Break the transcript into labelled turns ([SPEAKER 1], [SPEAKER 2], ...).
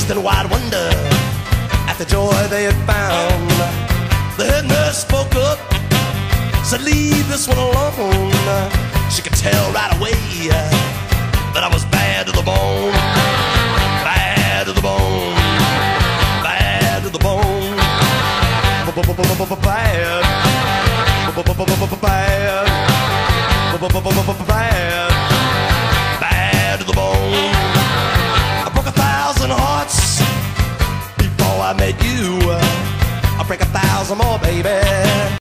[SPEAKER 1] amazed in wide wonder at the joy they had found. The head nurse spoke up, said, "Leave this one alone." She could tell right away that I was bad to the bone. Bad to the bone. Bad to the bone. Bad. Bad. Bad. Bad to the bone. I broke 1,000 hearts before I met you. I'll break 1,000 more, baby.